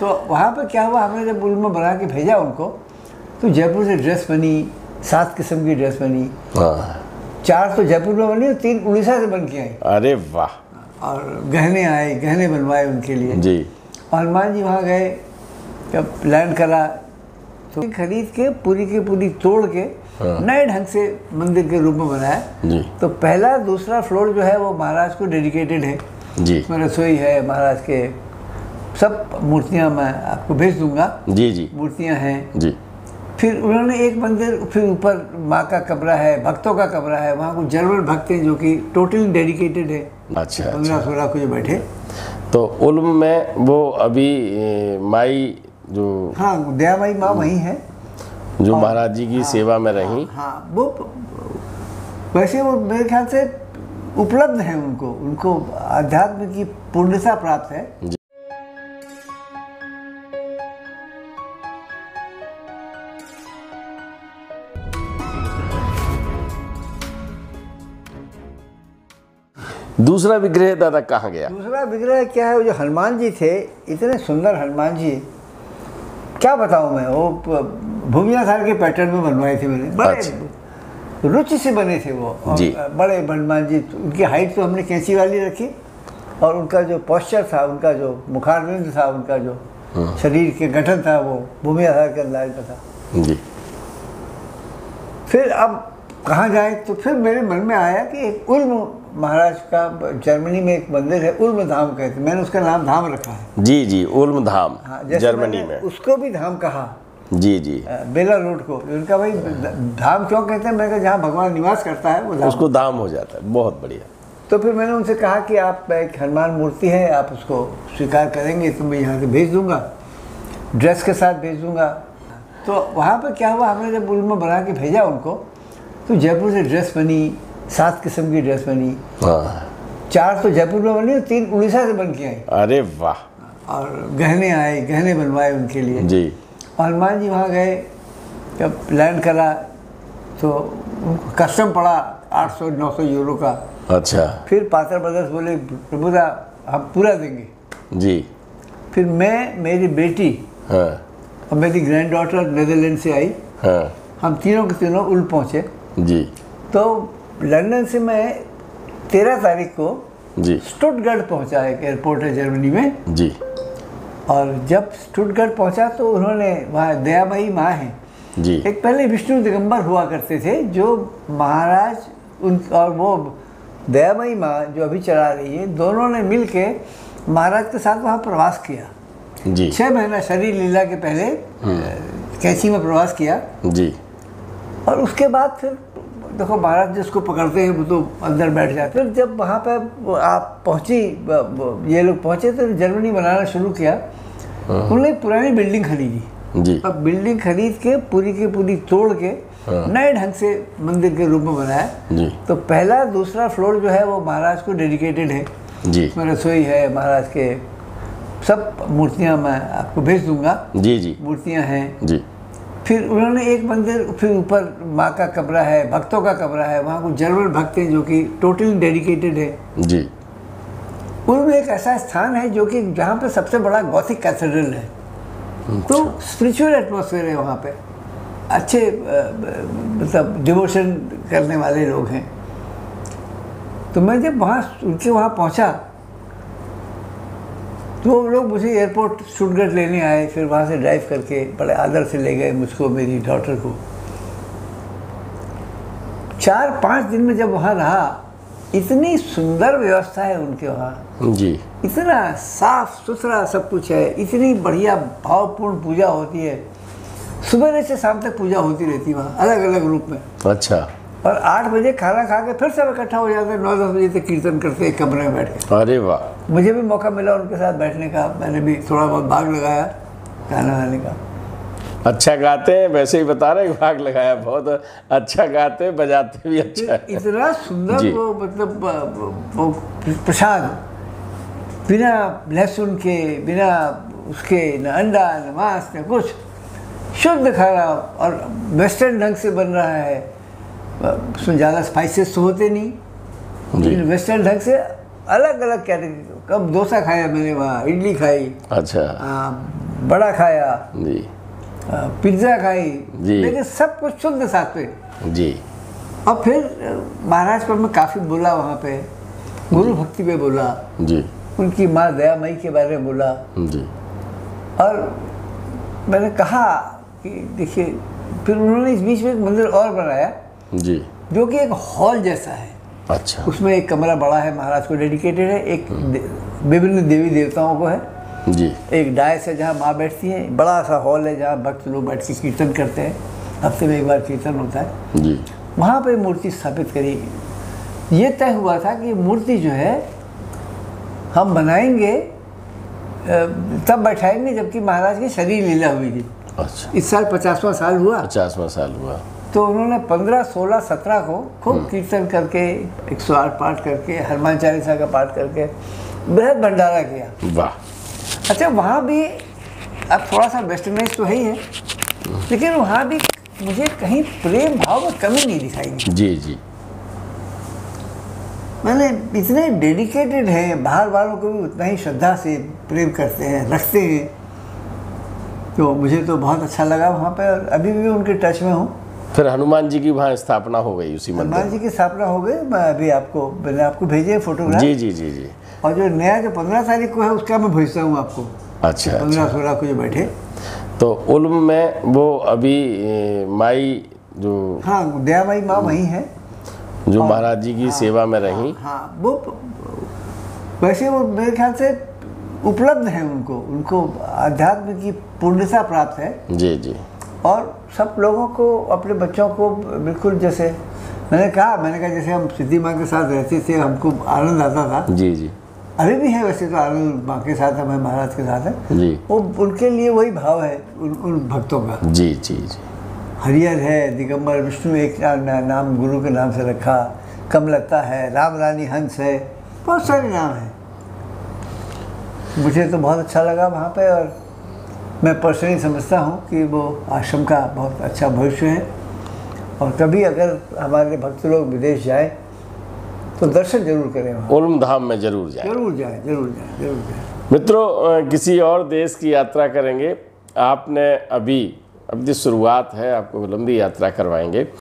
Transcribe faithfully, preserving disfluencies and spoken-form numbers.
तो वहाँ पे क्या हुआ, हमने जब उनमें बना के भेजा उनको, तो जयपुर से ड्रेस बनी, सात किस्म की ड्रेस बनी। चार तो जयपुर में बनी और तीन उड़ीसा से बन के आई। अरे वाह। और गहने आए, गहने बनवाए उनके लिए जी। और हनुमान जी वहाँ गए, जब लैंड करा तो खरीद के पूरी की पूरी तोड़ के नए ढंग से मंदिर के रूप में बनाया जी। तो पहला दूसरा फ्लोर जो है वो महाराज को डेडिकेटेड है जी। इसमें रसोई है, महाराज के सब मूर्तियाँ मैं आपको भेज दूंगा। जी जी। मूर्तियाँ हैं जी। फिर उन्होंने एक मंदिर, फिर ऊपर माँ का कमरा है, भक्तों का कमरा है, वहाँ को जर्मन भक्त हैं जो कि टोटली डेडिकेटेड है। अच्छा। पंद्रह सोलह को जो बैठे, तो उल्म में वो अभी ए, माई जो, हाँ दया माई माँ वहीं है जो महाराज जी की हाँ, सेवा में रही। हाँ, हाँ वो वैसे वो मेरे ख्याल से उपलब्ध है, उनको उनको आध्यात्म की पूर्णता प्राप्त है। जी। दूसरा विग्रह दादा कहाँ गया? दूसरा विग्रह क्या है, वो जो हनुमान जी थे, इतने सुंदर हनुमान जी, क्या बताऊँ मैं, वो भूमियाधार के पैटर्न में बनवाए थे मैंने, बड़े अच्छा। रुचि से बने थे वो। जी। बड़े हनुमान जी, उनकी हाइट तो हमने कैंची वाली रखी और उनका जो पोस्चर था, उनका जो मुखारविंद था, उनका जो शरीर के गठन था, वो भूमियाधार के अंदाज में था। जी। फिर अब कहाँ जाए, तो फिर मेरे मन में आया कि एक उल्म महाराज का जर्मनी में एक मंदिर है, उल्म धाम कहते हैं, मैंने उसका नाम धाम रखा है। जी जी, उल्म धाम। हाँ, जर्मनी में उसको भी धाम कहा। जी जी। बेला रोड को, उनका भाई धाम क्यों कहते हैं, मैंने कहा जहाँ भगवान निवास करता है वो धाम, उसको धाम हो जाता है। बहुत बढ़िया। तो फिर मैंने उनसे कहा कि आप, एक हनुमान मूर्ति है, आप उसको स्वीकार करेंगे तो मैं यहाँ से भेज दूँगा, ड्रेस के साथ भेज दूँगा। तो वहाँ पर क्या हुआ, हमने जब उनमें बना के भेजा उनको, तो जयपुर से ड्रेस बनी, सात किस्म की ड्रेस बनी। चार तो जयपुर में बनी और तीन उड़ीसा से बन के आई। अरे वाह। और गहने आए, गहने बनवाए उनके लिए जी। और हनुमान जी वहाँ गए, जब लैंड करा तो कस्टम पड़ा आठ सौ नौ सौ यूरो का। अच्छा। फिर पात्र ब्रदर्स बोले प्रभुदा हम पूरा देंगे। जी। फिर मैं, मेरी बेटी हाँ। और मेरी ग्रैंड डॉटर नेदरलैंड से आई। हाँ। हम तीनों के तीनों उल पहुँचे। जी। तो लंदन से मैं तेरह तारीख को जी स्टुटगर्ट पहुंचा, एक एयरपोर्ट है जर्मनी में। जी। और जब स्टुटगर्ट पहुंचा तो उन्होंने, वहाँ दयामयी माँ हैं जी, एक पहले विष्णु दिगंबर हुआ करते थे, जो महाराज उन और वो दयामयी माँ जो अभी चला रही है, दोनों ने मिल के महाराज के साथ वहाँ प्रवास किया। जी। छः महीना शरीर लीला के पहले कैंची में प्रवास किया। जी। और उसके बाद फिर देखो, महाराज जिसको पकड़ते हैं वो तो अंदर बैठ जाते हैं। फिर जब वहाँ पर आप पहुँची, ये लोग पहुँचे तो जर्मनी बनाना शुरू किया। उन्होंने पुरानी बिल्डिंग खरीदी। जी। अब बिल्डिंग खरीद के पूरी की पूरी तोड़ के नए ढंग से मंदिर के रूप में बनाया। जी। तो पहला दूसरा फ्लोर जो है वो महाराज को डेडिकेटेड है। जी। इसमें रसोई है, महाराज के सब मूर्तियाँ मैं आपको भेज दूंगा। जी जी। मूर्तियाँ हैं। जी। फिर उन्होंने एक मंदिर, फिर ऊपर माँ का कमरा है, भक्तों का कमरा है, वहाँ को जर्मन भक्त हैं जो कि टोटली डेडिकेटेड है। जी। उनमें एक ऐसा स्थान है जो कि जहाँ पे सबसे बड़ा गॉथिक कैथेड्रल है। तो स्पिरिचुअल एटमॉस्फेयर है वहाँ पे, अच्छे मतलब डिवोशन करने वाले लोग हैं। तो मैं जब वहाँ उनके वहाँ पहुँचा तो वो लोग मुझे एयरपोर्ट स्टुटगर्ट लेने आए। फिर वहाँ से ड्राइव करके बड़े आदर से ले गए मुझको, मेरी डॉटर को। चार पाँच दिन में जब वहाँ रहा, इतनी सुंदर व्यवस्था है उनके वहाँ। जी। इतना साफ सुथरा सब कुछ है, इतनी बढ़िया भावपूर्ण पूजा होती है। सुबह से शाम तक पूजा होती रहती है वहाँ, अलग अलग रूप में। अच्छा। और आठ बजे खाना खा के फिर सब इकट्ठा हो जाते हैं, नौ दस बजे तक कीर्तन करते हैं कमरे में बैठ के। अरे वाह। मुझे भी मौका मिला उनके साथ बैठने का, मैंने भी थोड़ा बहुत भाग लगाया गाना गाने का। अच्छा गाते हैं, वैसे ही बता रहे हैं, भाग लगाया। बहुत अच्छा गाते हैं, बजाते भी अच्छा है। इतना सुंदर वो, मतलब वो प्रसाद, बिना लहसुन के, बिना उसके, न अंडा न मांस न कुछ, शुद्ध खाना और वेस्टर्न ढंग से बन रहा है। उसमें ज़्यादा स्पाइसेस तो होते नहीं, लेकिन वेस्टर्न ढंग से अलग अलग कैटेगरी। कब डोसा खाया मैंने वहाँ, इडली खाई। अच्छा। आ, बड़ा खाया जी, पिज्ज़ा खाई, जी। लेकिन सब कुछ शुद्ध सात्विक। जी, और फिर महाराज पर मैं काफ़ी बोला, वहाँ पे गुरु भक्ति पे बोला, जी, उनकी माँ दयामयी के बारे में बोला। जी, और मैंने कहा कि देखिए, फिर उन्होंने इस बीच में एक मंदिर और बनाया जी। जो कि एक हॉल जैसा है। अच्छा। उसमें एक कमरा बड़ा है, महाराज को डेडिकेटेड है, एक विभिन्न देवी देवताओं को है जी, एक डायस है जहाँ माँ बैठती है, बड़ा सा हॉल है जहाँ भक्त लोग बैठ के कीर्तन करते हैं, हफ्ते में एक बार कीर्तन होता है जी, वहाँ पे मूर्ति स्थापित करी। ये तय हुआ था कि मूर्ति जो है हम बनाएंगे तब बैठाएंगे जबकि महाराज की शरीर लीला हुई थी। अच्छा। इस साल पचासवां साल हुआ, पचासवां साल हुआ, तो उन्होंने पंद्रह सोलह सत्रह को खूब कीर्तन करके एक सौ आठ पाठ करके हनुमान चालीसा का पाठ करके बृहद भंडारा किया। वाह। अच्छा, वहाँ भी अब थोड़ा सा वेस्टर्नाइज तो है ही है, लेकिन वहाँ भी मुझे कहीं प्रेम भाव में कमी नहीं दिखाई। जी, जी, मैंने इतने डेडिकेटेड हैं, बाहर वालों को भी उतना ही श्रद्धा से प्रेम करते हैं, रखते हैं, तो मुझे तो बहुत अच्छा लगा वहाँ पे। और अभी भी उनके टच में हूँ। फिर हनुमान जी की वहाँ स्थापना हो गई उसी मंदिर हनुमान जी की स्थापना हो गई। मैं अभी आपको मैंने आपको भेजे फोटोग्राफ। जी, जी, जी, जी। और जो नया जो पंद्रह तारीख को है उसका मैं भेजता हूँ आपको। अच्छा, पंद्रह अच्छा। सोलह को जो बैठे, तो उल्म में वो अभी ए, माई जो हाँ दयामयी माँ वहीं है जो महाराज जी की सेवा में रही। हाँ, वो वैसे वो मेरे ख्याल से उपलब्ध है, उनको उनको आध्यात्म की पूर्णता प्राप्त है। जी, जी, और सब लोगों को, अपने बच्चों को बिल्कुल, जैसे मैंने कहा मैंने कहा जैसे हम सिद्धि माँ के साथ रहते थे, हमको आनंद आता था। जी, जी, अभी भी है वैसे तो आनंद माँ के साथ, हमें महाराज के साथ है जी, वो, उनके लिए वही भाव है उन, उन भक्तों का। जी, जी, जी। हरिहर है, दिगंबर, विष्णु एक ना, नाम गुरु के नाम से रखा, कमलता है, राम रानी हंस है, बहुत सारे नाम हैं। मुझे तो बहुत अच्छा लगा वहाँ पे। और मैं पर्सनली समझता हूँ कि वो आश्रम का बहुत अच्छा भविष्य है। और कभी अगर हमारे भक्त लोग विदेश जाए तो दर्शन जरूर करें वहाँ। उल्म धाम में जरूर जाए, जरूर जाए, जरूर जाए, जरूर जाए। मित्रों, किसी और देश की यात्रा करेंगे। आपने अभी अभी शुरुआत है, आपको लंबी यात्रा करवाएंगे।